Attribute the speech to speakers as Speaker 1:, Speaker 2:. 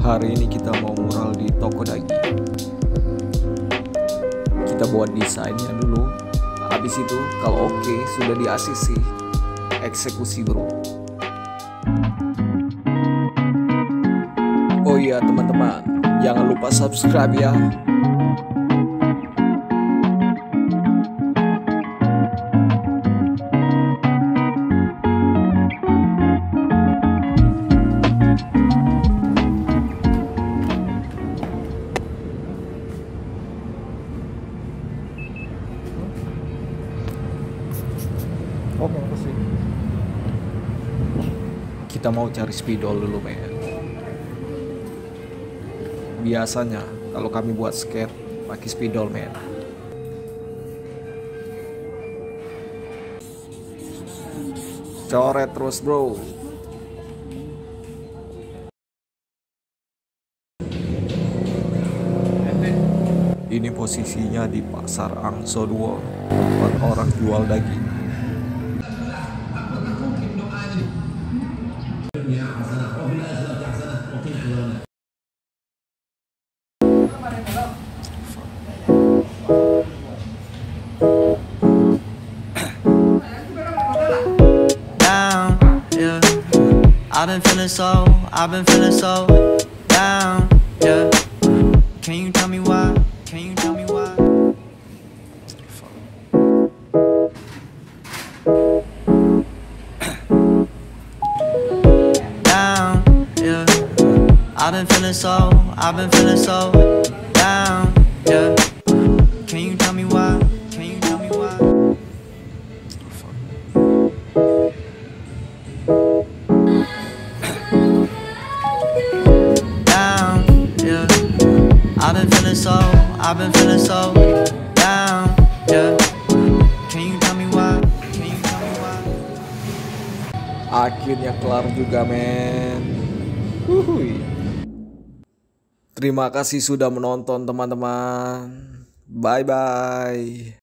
Speaker 1: Hari ini kita mau mural di toko daging. Kita buat desainnya dulu. Habis itu kalau oke, sudah di ACC, eksekusi bro. Oh iya teman-teman, jangan lupa subscribe ya.
Speaker 2: Oke, makasih.
Speaker 1: Kita mau cari spidol dulu men. Biasanya kalau kami buat skate pakai spidol men. Coret terus bro. Ini posisinya di pasar Angso 2, tempat orang jual daging.
Speaker 3: I've been feeling so down, yeah. Can you tell me why? Can you tell me why? Down, yeah. I've been feeling so down, yeah. Can you tell me why? Can you tell me why? I've been feeling so down, yeah. Can you tell me why? Can you tell me why?
Speaker 1: Akhirnya kelar juga men. Uhuy. Terima kasih sudah menonton teman-teman. Bye bye.